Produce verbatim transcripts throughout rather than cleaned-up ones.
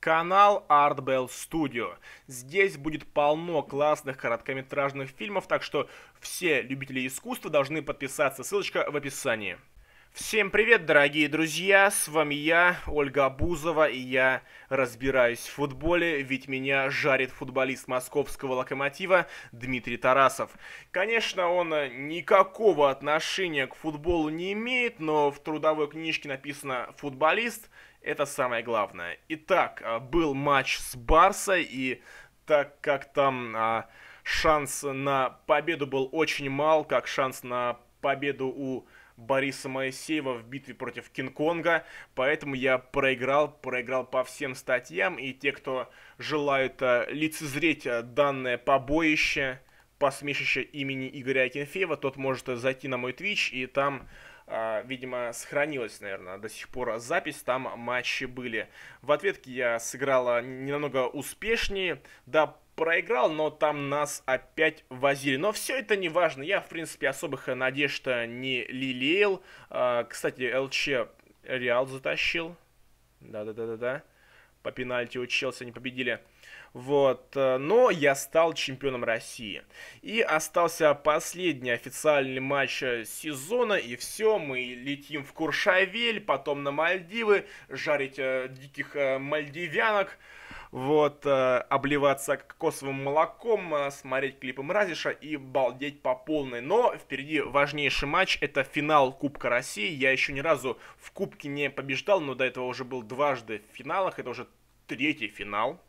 Канал Art Bell Studio. Здесь будет полно классных короткометражных фильмов, так что все любители искусства должны подписаться. Ссылочка в описании. Всем привет, дорогие друзья, с вами я, Ольга Бузова, и я разбираюсь в футболе, ведь меня жарит футболист московского «Локомотива» Дмитрий Тарасов. Конечно, он никакого отношения к футболу не имеет, но в трудовой книжке написано «футболист», это самое главное. Итак, был матч с Барсой, и так как там а, шанс на победу был очень мал, как шанс на победу у Бориса Моисеева в битве против Кинг-Конга, поэтому я проиграл, проиграл по всем статьям, и те, кто желают а, лицезреть а, данное побоище, посмешище имени Игоря Акинфеева, тот может зайти на мой Twitch, и там, а, видимо, сохранилась, наверное, до сих пор запись, там матчи были. В ответке я сыграл не намного успешнее, да, проиграл, но там нас опять возили. Но все это не важно. Я, в принципе, особых надежд не лелеял. А, кстати, ЛЧ Реал затащил. Да-да-да-да-да. По пенальти у Челси они победили. Вот. Но я стал чемпионом России. И остался последний официальный матч сезона. И все, мы летим в Куршавель, потом на Мальдивы, жарить э, диких э, мальдивянок. Вот, э, обливаться кокосовым молоком, э, смотреть клипы Мразиша и балдеть по полной. Но впереди важнейший матч, это финал Кубка России. Я еще ни разу в Кубке не побеждал, но до этого уже был дважды в финалах, это уже третий финал.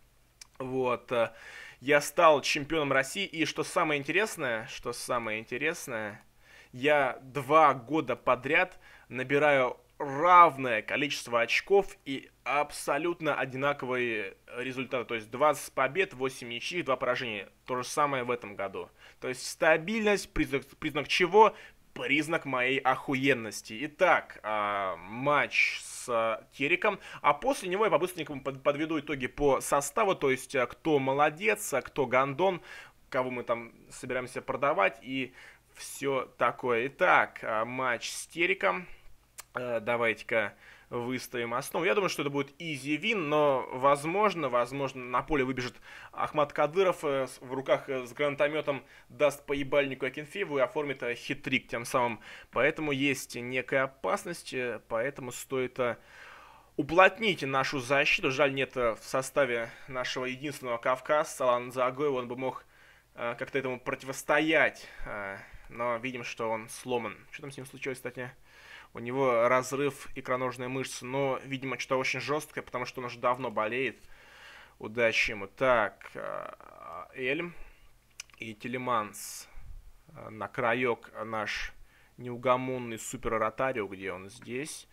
Вот, э, я стал чемпионом России, и что самое интересное, что самое интересное, я два года подряд набираю равное количество очков и абсолютно одинаковые результаты. То есть двадцать побед, восемь ничьих, два поражения. То же самое в этом году. То есть стабильность, признак, признак чего? Признак моей охуенности. Итак, э, матч с Тереком. А после него я по-быстренькому подведу итоги по составу. То есть кто молодец, кто гандон, кого мы там собираемся продавать и все такое. Итак, матч с Тереком. Давайте-ка выставим основу. Я думаю, что это будет easy win, но возможно, возможно, на поле выбежит Ахмат Кадыров, в руках с гранатометом даст по ебальнику Акинфееву и оформит хитрик тем самым. Поэтому есть некая опасность, поэтому стоит уплотнить нашу защиту. Жаль, нет в составе нашего единственного кавказца Алана Загоева, он бы мог как-то этому противостоять, но видим, что он сломан. Что там с ним случилось, кстати? У него разрыв икроножной мышцы, но, видимо, что-то очень жесткое, потому что он уже давно болеет. Удачи ему. Так, Эльм и Телеманс. На краек наш неугомонный супер Ротарио, где он здесь.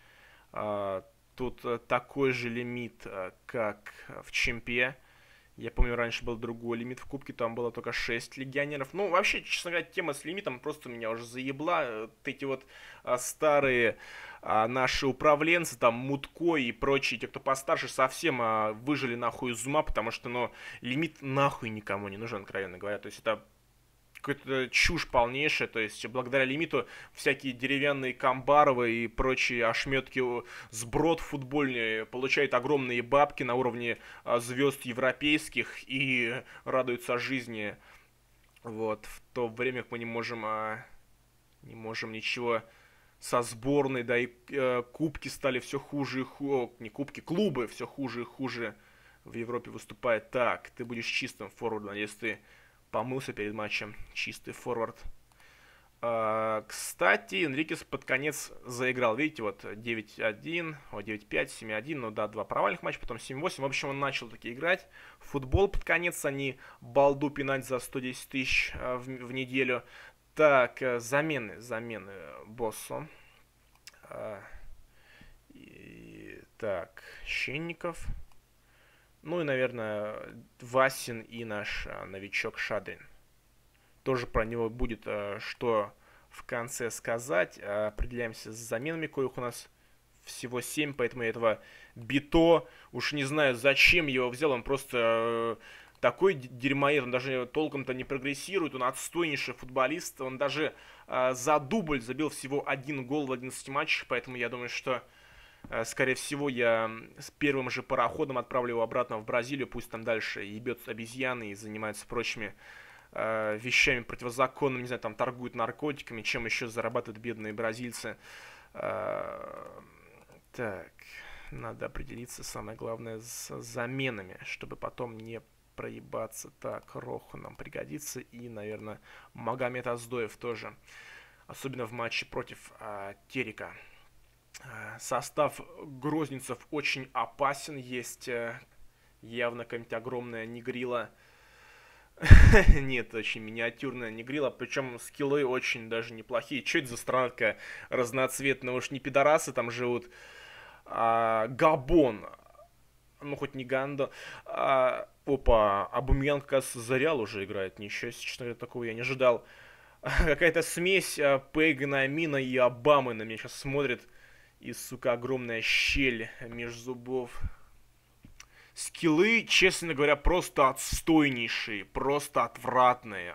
Тут такой же лимит, как в Чемпе. Я помню, раньше был другой лимит в Кубке, там было только шесть легионеров. Ну, вообще, честно говоря, тема с лимитом просто меня уже заебла. Вот эти вот а, старые а, наши управленцы, там, Мутко и прочие, те, кто постарше, совсем а, выжили нахуй из ума, потому что, ну, лимит нахуй никому не нужен, откровенно говоря. То есть это какая-то чушь полнейшая, то есть благодаря лимиту всякие деревянные Камбаровы и прочие ошметки сброд футбольные получают огромные бабки на уровне а, звезд европейских и радуются жизни. Вот, в то время как мы не можем, а, не можем ничего со сборной, да, и э, кубки стали все хуже и хуже, не кубки, клубы все хуже и хуже в Европе выступают. Так, ты будешь чистым форвардом, если ты помылся перед матчем, чистый форвард. А, кстати, Энрикес под конец заиграл. Видите, вот девять один, о, девять пять, семь один, ну да, два провальных матча, потом семь восемь. В общем, он начал таки играть в футбол под конец, а не балду пинать за сто десять тысяч а, в, в неделю. Так, замены, замены Боссо. А, и, так, Щенников. Ну и, наверное, Васин и наш а, новичок Шадрин. Тоже про него будет а, что в конце сказать. А, определяемся с заменами, коих у нас всего семь, поэтому я этого Бито, уж не знаю, зачем его взял, он просто а, такой дерьмоед, он даже толком-то не прогрессирует, он отстойнейший футболист, он даже а, за дубль забил всего один гол в одиннадцати матчах, поэтому я думаю, что Э, Скорее всего, я с первым же пароходом отправлю его обратно в Бразилию, пусть там дальше ебет обезьяны и занимается прочими э, вещами противозаконными, не знаю, там торгуют наркотиками, чем еще зарабатывают бедные бразильцы. Э, так, надо определиться, самое главное, с заменами, чтобы потом не проебаться. Так, Роху нам пригодится и, наверное, Магомед Аздоев тоже, особенно в матче против э, Терека. Состав грозненцев очень опасен. Есть э, явно какая-нибудь огромная негрила. Нет, очень миниатюрная негрила. Причем скиллы очень даже неплохие. Че это за страна такая разноцветная? Уж не пидорасы там живут. А, Габон. Ну, хоть не Гандо. А, опа, Абумян, как раз за Реал уже играет. Ничего себе, честно говоря, такого я не ожидал. Какая-то смесь а, Пейгана, Амина и Обамы на меня сейчас смотрит. И, сука, огромная щель между зубов. Скиллы, честно говоря, просто отстойнейшие, просто отвратные.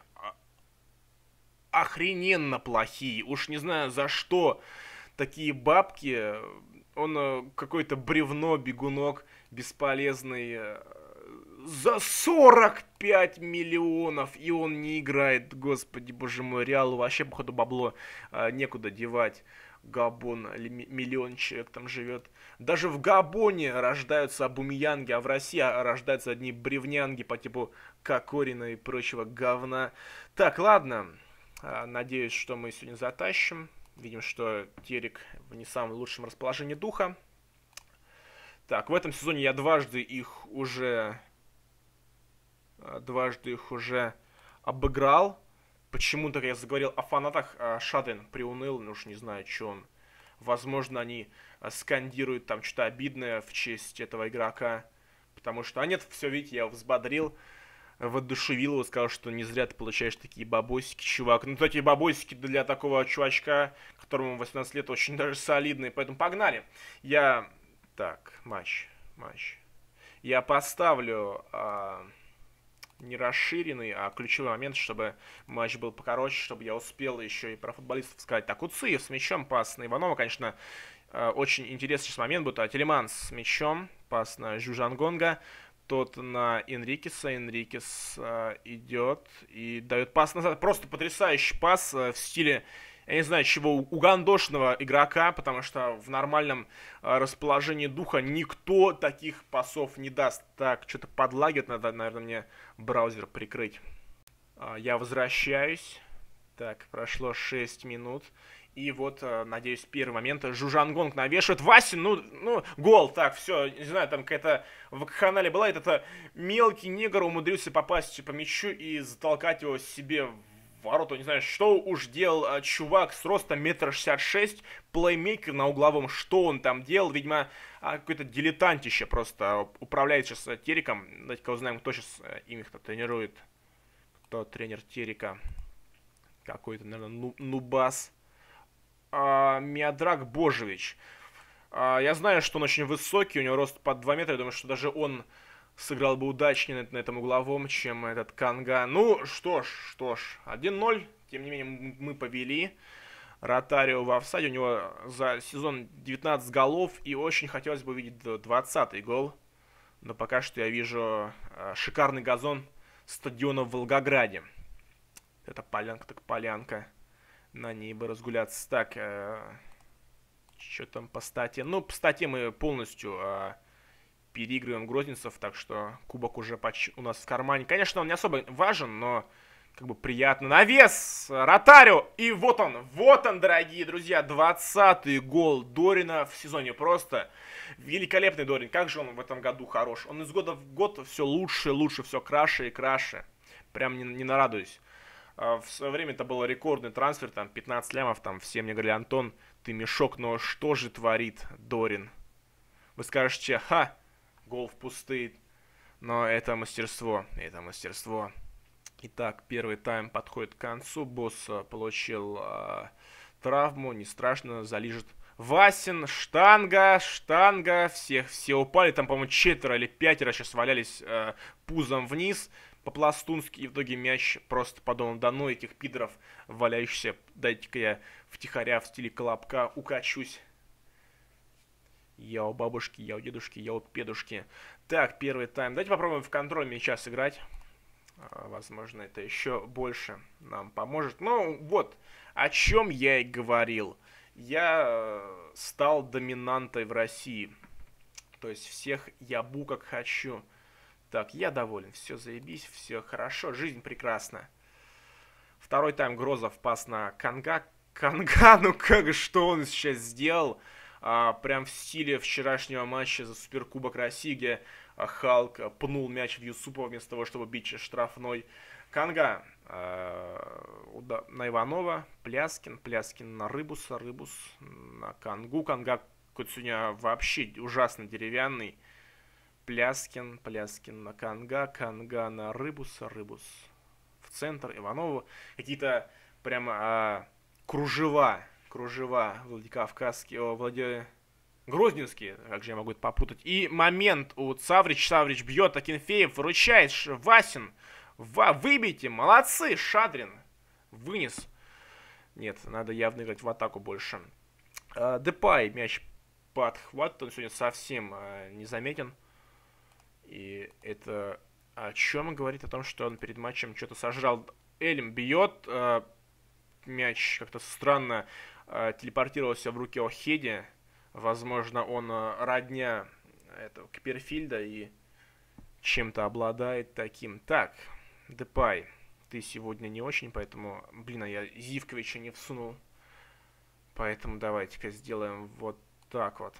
Охрененно плохие. Уж не знаю, за что такие бабки. Он э, какое-то бревно, бегунок бесполезный. э, За сорок пять миллионов, и он не играет. Господи, боже мой, Реалу вообще, походу, бабло э, некуда девать. Габон, миллион человек там живет. Даже в Габоне рождаются абумиянги, а в России рождаются одни бревнянги по типу Кокорина и прочего говна. Так, ладно. Надеюсь, что мы сегодня затащим. Видим, что Терек в не самом лучшем расположении духа. Так, в этом сезоне я дважды их уже... Дважды их уже обыграл. Почему-то, как я заговорил о фанатах, Шаден приуныл, ну уж не знаю, что он. Возможно, они скандируют там что-то обидное в честь этого игрока. Потому что, а нет, все, видите, я его взбодрил, воодушевил его, сказал, что не зря ты получаешь такие бабосики, чувак. Ну, такие бабосики для такого чувачка, которому восемнадцать лет, очень даже солидные. Поэтому погнали. Я... Так, матч, матч. Я поставлю... А... не расширенный, а ключевой момент, чтобы матч был покороче, чтобы я успел еще и про футболистов сказать. Так, Уциев с мячом, пас на Иванова, конечно, очень интересный сейчас момент будет. А Телеманс с мячом, пас на Жужангонга, тот на Энрикеса, Энрикес э, идет и дает пас назад. Просто потрясающий пас э, в стиле, я не знаю, чего, угандошного игрока, потому что в нормальном э, расположении духа никто таких пасов не даст. Так, что-то подлагивает, надо, наверное, мне браузер прикрыть. Э, я возвращаюсь. Так, прошло шесть минут. И вот, э, надеюсь, первый момент. Жужангонг навешивает. Васин, ну, ну, гол. Так, все, не знаю, там какая-то в канале была. Этот мелкий негр умудрился попасть по мячу и затолкать его себе в ворота. Не знаю, что уж делал а, чувак с ростом метр шестьдесят шесть, плеймейкер на угловом. Что он там делал? Видимо, а, какой-то дилетантище просто управляет сейчас а, Тереком. Давайте-ка узнаем, кто сейчас а, им их-то тренирует. Кто тренер Терека? Какой-то, наверное, ну, нубас. А, Миодраг Божевич. А, я знаю, что он очень высокий, у него рост под два метра. Я думаю, что даже он сыграл бы удачнее на, на этом угловом, чем этот Канга. Ну, что ж, что ж, один ноль. Тем не менее, мы повели. Ротарио в офсайде. У него за сезон девятнадцать голов. И очень хотелось бы увидеть двадцатый гол. Но пока что я вижу а, шикарный газон стадиона в Волгограде. Это полянка, так полянка. На ней бы разгуляться. Так, э, что там по стате? Ну, по стате мы полностью э, переигрываем грозненцев, так что кубок уже почти у нас в кармане. Конечно, он не особо важен, но как бы приятно. Навес! Ротарио! И вот он, вот он, дорогие друзья, двадцатый гол Дорина в сезоне. Просто великолепный Дорин. Как же он в этом году хорош. Он из года в год все лучше, лучше, все краше и краше. Прям не, не нарадуюсь. В свое время это был рекордный трансфер, там пятнадцать лямов, там все мне говорили: Антон, ты мешок, но что же творит Дорин? Вы скажете: ха, гол в пустые, но это мастерство, это мастерство. Итак, первый тайм подходит к концу, босс получил э, травму, не страшно, залижет Васин, штанга, штанга, всех, все упали, там, по-моему, четверо или пятеро сейчас валялись э, пузом вниз, по-пластунски, и в итоге мяч просто подумал: да ну этих пидоров валяющихся, дайте-ка я втихаря в стиле колобка укачусь. Я у бабушки, я у дедушки, я у педушки. Так, первый тайм. Давайте попробуем в контроль мяча сыграть. А, возможно, это еще больше нам поможет. Ну, вот, о чем я и говорил. Я э, стал доминантой в России. То есть всех ябу как хочу. Так, я доволен. Все заебись, все хорошо, жизнь прекрасна. Второй тайм. Грозов пас на Канга. Канга, ну как, что он сейчас сделал? А, прям в стиле вчерашнего матча за Суперкубок России, где а, Халк а, пнул мяч в Юсупова вместо того, чтобы бить штрафной. Канга а, уда- на Иванова, Пляскин, Пляскин на Рыбуса, Рыбус на Кангу. Канга какой-то сегодня вообще ужасно деревянный. Пляскин, Пляскин на Канга, Канга на Рыбуса, Рыбус в центр, Иванову. Какие-то прям а, кружева, кружева Владикавказские, о, Влади... Грозненские, как же я могу это попутать. И момент у Цаврич, Цаврич бьет, Акинфеев выручает, Ш- Васин, Ва, выбейте, молодцы, Шадрин, вынес. Нет, надо явно играть в атаку больше. А, Депай, мяч подхват, он сегодня совсем а, незаметен. И это о чем говорит? О том, что он перед матчем что-то сожрал. Элем бьет, э, мяч как-то странно э, телепортировался в руки Охеди. Возможно, он э, родня этого Копперфильда и чем-то обладает таким. Так, Депай, ты сегодня не очень, поэтому, блин, а я Зивковича не всунул. Поэтому давайте-ка сделаем вот так вот.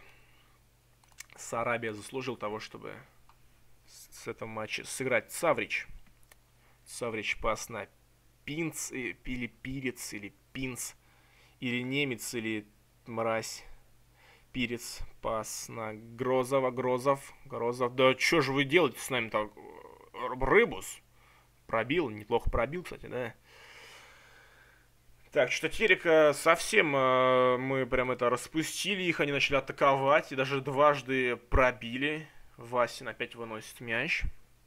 Сарабия заслужил того, чтобы с этого матча сыграть. Цаврич. Цаврич пас на Пинц, или Пирец, или Пинц, или Немец, или Мразь. Пирец, пас на Грозова, Грозов, Грозов. Да что же вы делаете с нами так? Рыбус пробил, неплохо пробил, кстати, да. Так, что-то Терека совсем э, мы прям это распустили их, они начали атаковать и даже дважды пробили. Васин опять выносит мяч.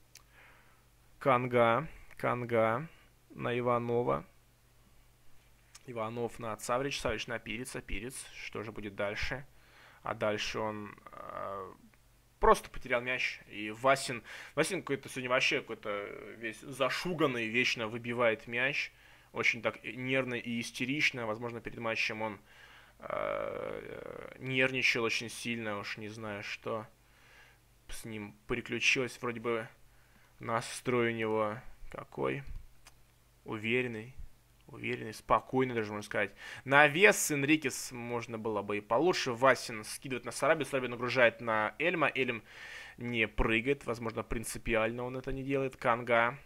Канга, Канга на Иванова. Иванов на Цаврич, Цаврич на Пиреца, Пирец. Что же будет дальше? А дальше он э, просто потерял мяч. И Васин, Васин какой-то сегодня вообще какой-то весь зашуганный, вечно выбивает мяч. Очень так нервно и истерично. Возможно, перед матчем он э, нервничал очень сильно, уж не знаю, что с ним приключилось. Вроде бы настрой у него какой? Уверенный. Уверенный, спокойный даже, можно сказать. Навес Энрикес можно было бы и получше. Васин скидывает на Сарабию. Сарабия нагружает на Эльма. Эльм не прыгает. Возможно, принципиально он это не делает. Канга.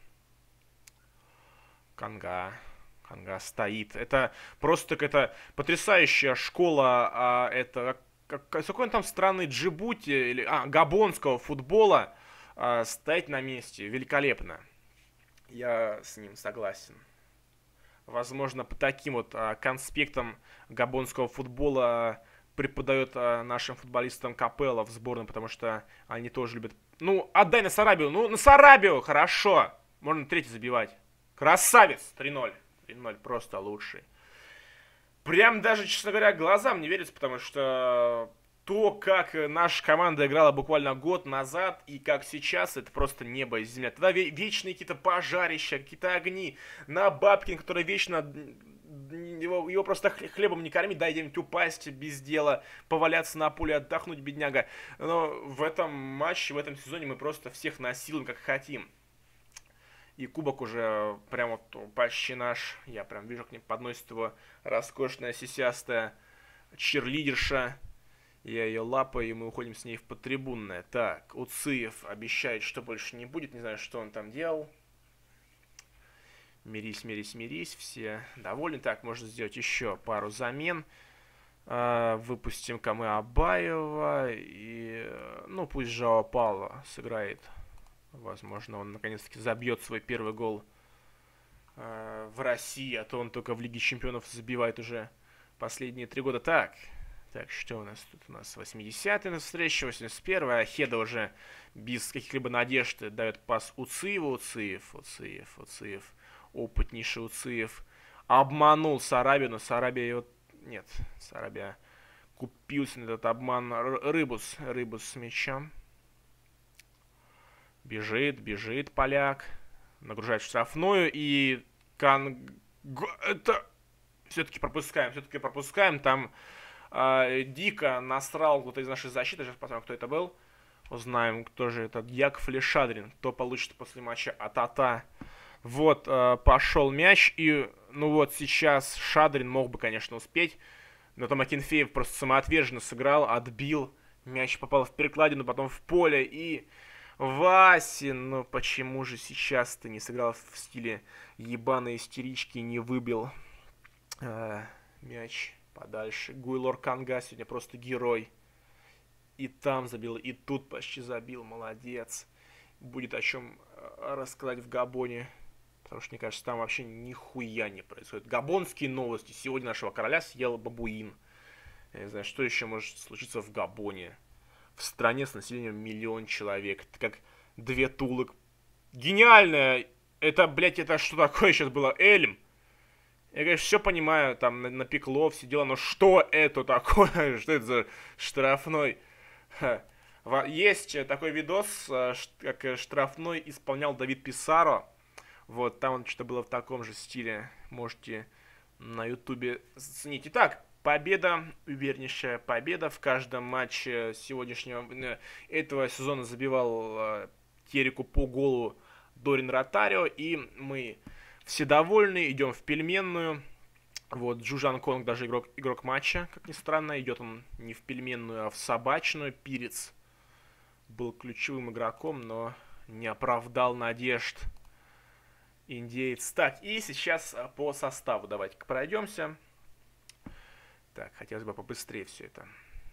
Канга. Канга стоит. Это просто какая-то потрясающая школа. А, это как, какой он там странный Джибути или а, габонского футбола. А, стоять на месте. Великолепно. Я с ним согласен. Возможно, по таким вот а, конспектам габонского футбола преподает а, нашим футболистам Капелло в сборную, потому что они тоже любят... Ну, отдай на Сарабию, ну, на Сарабию, хорошо. Можно третий забивать. Красавец, три ноль. три ноль, просто лучший. Прям даже, честно говоря, глазам не верится, потому что то, как наша команда играла буквально год назад и как сейчас, это просто небо и земля. Тогда вечные какие-то пожарища, какие-то огни. На Бабкин, который вечно... Его, его просто хлебом не кормить, дай где-нибудь упасть без дела, поваляться на поле, отдохнуть, бедняга. Но в этом матче, в этом сезоне мы просто всех насилуем, как хотим. И кубок уже прям вот почти наш. Я прям вижу, к ним подносит его роскошная сисястая чирлидерша. Я ее лапаю, и мы уходим с ней в подтрибунное. Так, Уциев обещает, что больше не будет. Не знаю, что он там делал. Мирись, мирись, мирись. Все довольны. Так, можно сделать еще пару замен. Выпустим Камы Абаева. И, ну, пусть Жао Пауло сыграет. Возможно, он наконец-таки забьет свой первый гол в России. А то он только в Лиге Чемпионов забивает уже последние три года. Так. Так, что у нас тут? У нас восьмидесятый на встрече, восемьдесят первый. А Хеда уже без каких-либо надежд дает пас Уциеву. Уциев, Уциев, Уциев. Опытнейший Уциев. Обманул Сарабию, но Сарабия его... Нет, Сарабия купился на этот обман Рыбус. Рыбус с мячом. Бежит, бежит поляк. Нагружает штрафную. И Кан... Это... Все-таки пропускаем, все-таки пропускаем. Там э, дико насрал кто-то из нашей защиты. Сейчас посмотрим, кто это был. Узнаем, кто же это. Яков или Шадрин. Кто получит после матча Атата. Вот, э, пошел мяч. И, ну вот, сейчас Шадрин мог бы, конечно, успеть. Но там Акинфеев просто самоотверженно сыграл, отбил. Мяч попал в перекладину, потом в поле. И Васин, ну почему же сейчас ты не сыграл в стиле ебаной истерички, не выбил э, мяч подальше. Гуйлор Канга сегодня просто герой. И там забил, и тут почти забил. Молодец. Будет о чем рассказать в Габоне. Потому что, мне кажется, там вообще нихуя не происходит. Габонские новости. Сегодня нашего короля съел бабуин. Я не знаю, что еще может случиться в Габоне. В стране с населением миллион человек. Это как две Тулы. Гениально! Это, блядь, это что такое сейчас было? Эльм? Я, конечно, все понимаю, там напекло, все дела, но что это такое? Что это за штрафной? Есть такой видос, как штрафной исполнял Давид Писаро. Вот, там он что-то было в таком же стиле. Можете на ютубе заценить. Итак, победа, увереннейшая победа. В каждом матче сегодняшнего, этого сезона забивал Тереку по голу Дорин Ротарио. И мы все довольны, идем в пельменную. Вот, Джужан Конг даже игрок, игрок матча, как ни странно. Идет он не в пельменную, а в собачную. Пирец был ключевым игроком, но не оправдал надежд индеец. Так, и сейчас по составу давайте-ка пройдемся. Так, хотелось бы побыстрее все это.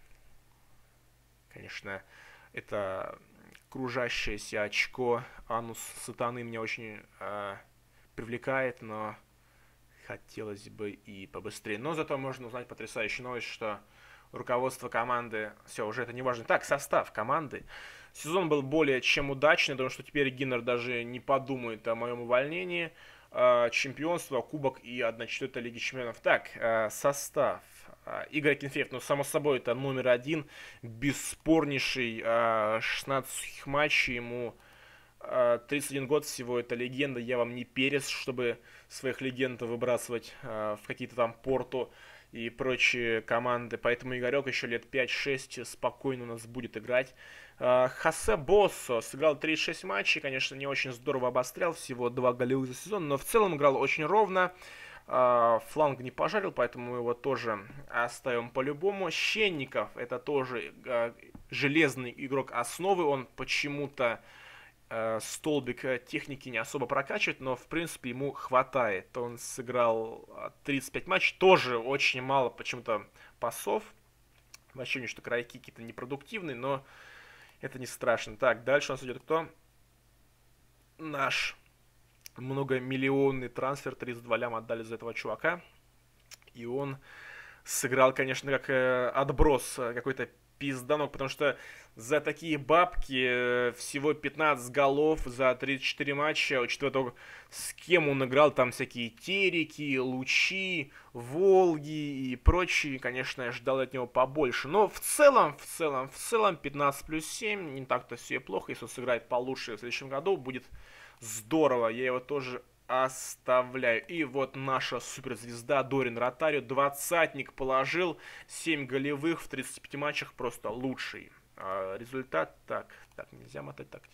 Конечно, это кружащееся очко Анус Сатаны меня очень э, привлекает, но хотелось бы и побыстрее. Но зато можно узнать потрясающую новость, что руководство команды... Все, уже это не важно. Так, состав команды. Сезон был более чем удачный. Думаю, что теперь Гиннер даже не подумает о моем увольнении. Чемпионство, кубок и одна четвертая Лиги Чемпионов. Так, состав. Игорь Акинфеев, ну, само собой, это номер один. Бесспорнейший. шестнадцать матчей ему... тридцать один год всего, это легенда. Я вам не Перес, чтобы своих легенд выбрасывать в какие-то там Порту и прочие команды. Поэтому Игорек еще лет пять-шесть спокойно у нас будет играть. Хосе Боссо сыграл тридцать шесть матчей. Конечно, не очень здорово обострял. Всего два голевых за сезон. Но в целом играл очень ровно. Фланг не пожарил, поэтому мы его тоже оставим по-любому. Щенников, это тоже железный игрок основы. Он почему-то столбик техники не особо прокачивает, но в принципе ему хватает. Он сыграл тридцать пять матчей, тоже очень мало почему-то пасов. Вообще что крайки какие-то непродуктивные, но это не страшно. Так, дальше у нас идет кто? Наш многомиллионный трансфер, тридцать два ляма отдали за этого чувака. И он сыграл, конечно, как э, отброс какой-то пизданок, потому что за такие бабки всего пятнадцать голов за тридцать четыре матча, учитывая то, с кем он играл, там всякие Терики, Лучи, Волги и прочие, конечно, я ждал от него побольше. Но в целом, в целом, в целом пятнадцать плюс семь, не так-то все и плохо. Если он сыграет получше в следующем году, будет здорово. Я его тоже оставляю. И вот наша суперзвезда Дорин Ротарио, двадцатник положил, семь голевых в тридцати пяти матчах, просто лучший а, результат. Так, так, нельзя мотать так.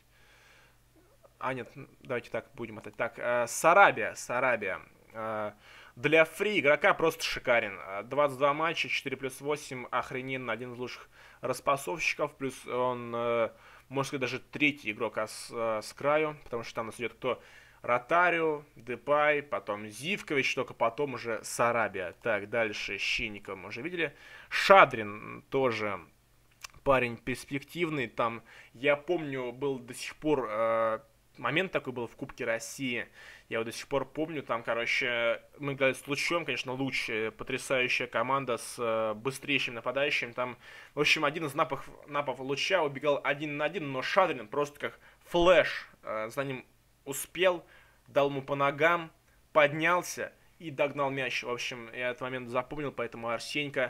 А, нет, давайте так будем мотать. Так, а, Сарабия, Сарабия. А, для фри игрока просто шикарен. двадцать два матча, четыре плюс восемь, охрененно, один из лучших распасовщиков, плюс он, можно сказать, даже третий игрок с, с краю, потому что там у нас идет кто? Ротарио, Депай, потом Зивкович, только потом уже Сарабия. Так, дальше Щенникова мы уже видели. Шадрин тоже парень перспективный. Там, я помню, был до сих пор э, момент такой был в Кубке России. Я его до сих пор помню. Там, короче, мы играли с Лучом, конечно, Луч, потрясающая команда с э, быстрейшим нападающим. Там, в общем, один из напов, напов Луча убегал один на один, но Шадрин просто как флэш э, за ним успел, дал ему по ногам, поднялся и догнал мяч. В общем, я этот момент запомнил, поэтому Арсенька,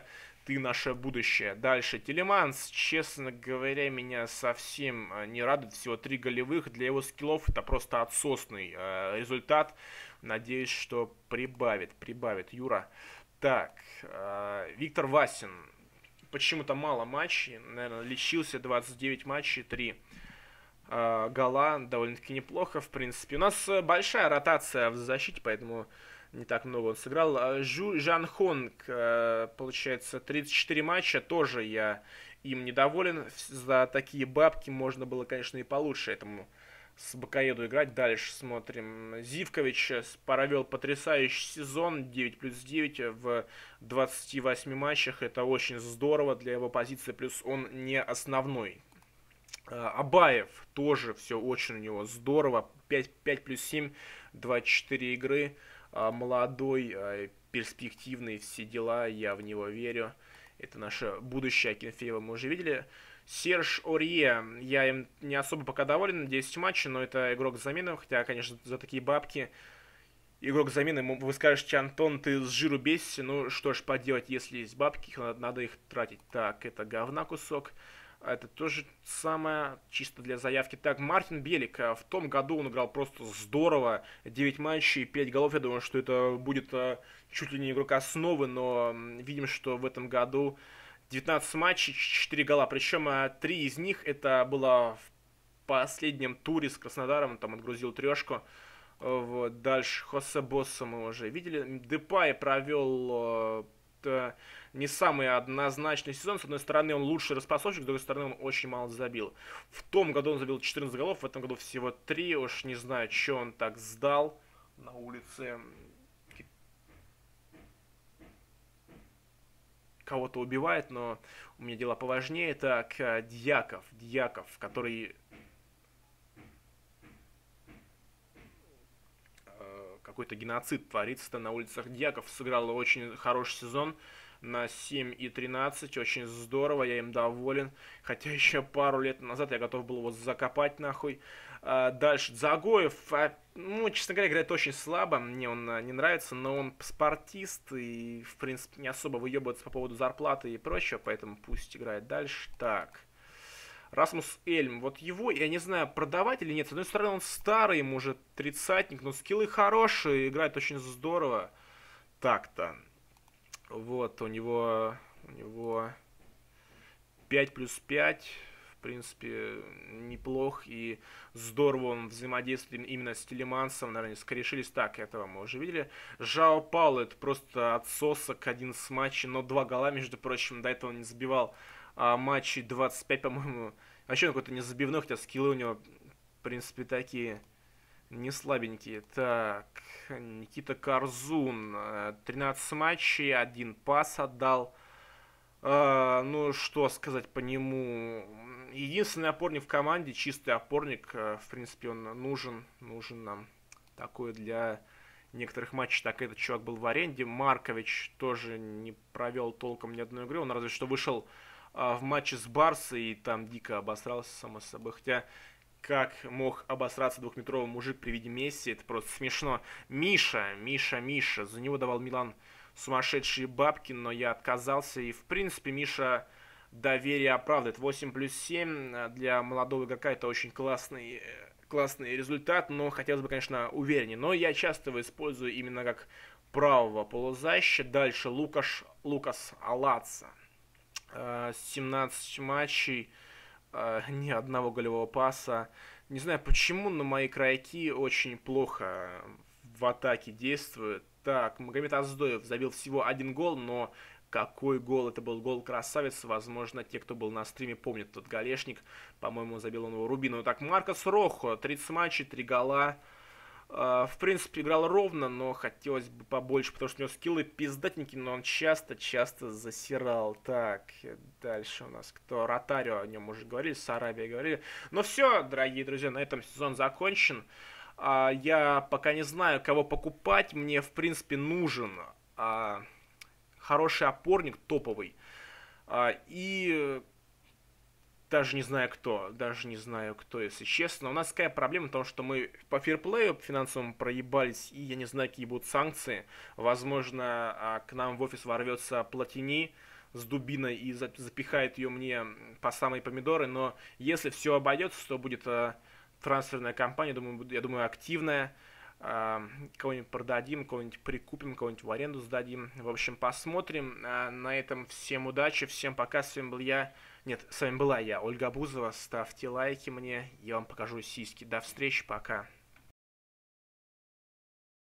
Ты наше будущее. Дальше. Телеманс, честно говоря, меня совсем э, не радует. Всего три голевых. Для его скиллов это просто отсосный э, результат. Надеюсь, что прибавит. Прибавит Юра. Так. Э, Виктор Васин. Почему-то мало матчей. Наверное, лечился двадцать девять матчей, три э, гола. Довольно-таки неплохо, в принципе. У нас э, большая ротация в защите, поэтому не так много он сыграл. Жу Жан Хонг, э, получается, тридцать четыре матча. Тоже я им недоволен. За такие бабки можно было, конечно, и получше этому с Бакаеду играть. Дальше смотрим. Зивкович провел потрясающий сезон. девять плюс девять в двадцати восьми матчах. Это очень здорово для его позиции. Плюс он не основной. Абаев тоже все очень у него здорово. пять, пять плюс семь, двадцать четыре игры. Молодой, перспективный, все дела, я в него верю. Это наше будущее Акинфеева, мы уже видели. Серж Орье, я им не особо пока доволен, десять матчей, но это игрок замены, хотя, конечно, за такие бабки игрок замены, вы скажете, Антон, ты с жиру бесишься, ну что ж поделать, если есть бабки, надо, надо их тратить. Так, это говна кусок. Это тоже самое, чисто для заявки. Так, Мартин Белик. В том году он играл просто здорово. девять матчей, пять голов. Я думаю, что это будет чуть ли не игрок основы, но видим, что в этом году девятнадцать матчей, четыре гола. Причем три из них это было в последнем туре с Краснодаром. Он там отгрузил трешку. Вот. Дальше Хосе Босса мы уже видели. Депай провел не самый однозначный сезон. С одной стороны, он лучший распасовщик, с другой стороны, он очень мало забил. В том году он забил четырнадцать голов, в этом году всего три. Уж не знаю, что он так сдал на улице. Кого-то убивает, но у меня дела поважнее. Так, Дьяков, Дьяков, который какой-то геноцид творится на улицах. Дьяков сыграл очень хороший сезон на семь и тринадцать, очень здорово, я им доволен, хотя еще пару лет назад я готов был его закопать нахуй. А дальше Загоев, а, ну, честно говоря, играет очень слабо, мне он а, не нравится, но он спортист и, в принципе, не особо выебывается по поводу зарплаты и прочего, поэтому пусть играет дальше. Так, Расмус Эльм, вот его, я не знаю, продавать или нет. С одной стороны, он старый, ему уже тридцатник, но скиллы хорошие, играет очень здорово. Так-то. Вот, у него, у него пять плюс пять, в принципе, неплох, и здорово он взаимодействует именно с Телемансом, наверное, скорешились. Так, этого мы уже видели. Жао Пауло, это просто отсосок, один с матчей, но два гола, между прочим, до этого он не забивал. А матчей двадцать пять, по-моему, вообще он какой-то не забивной, хотя скиллы у него, в принципе, такие не слабенькие. Так, Никита Корзун, тринадцать матчей, один пас отдал. А, ну, что сказать по нему. Единственный опорник в команде, чистый опорник, в принципе, он нужен, нужен нам. Такой для некоторых матчей. Так, этот чувак был в аренде. Маркович тоже не провел толком ни одной игры, он разве что вышел в матче с Барсой и там дико обосрался, само собой. Хотя, как мог обосраться двухметровый мужик при виде Месси, это просто смешно. Миша, Миша, Миша, за него давал Милан сумасшедшие бабки, но я отказался. И, в принципе, Миша доверие оправдывает. восемь плюс семь для молодого игрока это очень классный, классный результат, но хотелось бы, конечно, увереннее. Но я часто его использую именно как правого полузащита. Дальше Лукаш, Лукас Алаца. семнадцать матчей, ни одного голевого паса. Не знаю почему, но мои крайки очень плохо в атаке действуют. Так, Магомед Аздоев забил всего один гол, но какой гол? Это был гол красавец. Возможно, те, кто был на стриме, помнят тот голешник. По-моему, забил он его Рубину. Так, Маркос Рохо, тридцать матчей, три гола. В принципе, играл ровно, но хотелось бы побольше, потому что у него скиллы пиздатненькие, но он часто-часто засирал. Так, дальше у нас кто? Ротарио, о нем уже говорили, Сарабия говорили. Но все, дорогие друзья, на этом сезон закончен. Я пока не знаю, кого покупать. Мне, в принципе, нужен хороший опорник, топовый. И... Даже не знаю кто, даже не знаю кто, если честно. У нас какая проблема в том, что мы по фейрплею финансовому проебались, и я не знаю, какие будут санкции. Возможно, к нам в офис ворвется Платини с дубиной и запихает ее мне по самые помидоры, но если все обойдется, то будет трансферная кампания, думаю, я думаю, активная. Кого-нибудь продадим, кого-нибудь прикупим, кого-нибудь в аренду сдадим. В общем, посмотрим. На этом всем удачи, всем пока. С вами был я. Нет, с вами была я, Ольга Бузова. Ставьте лайки мне, я вам покажу сиськи. До встречи, пока.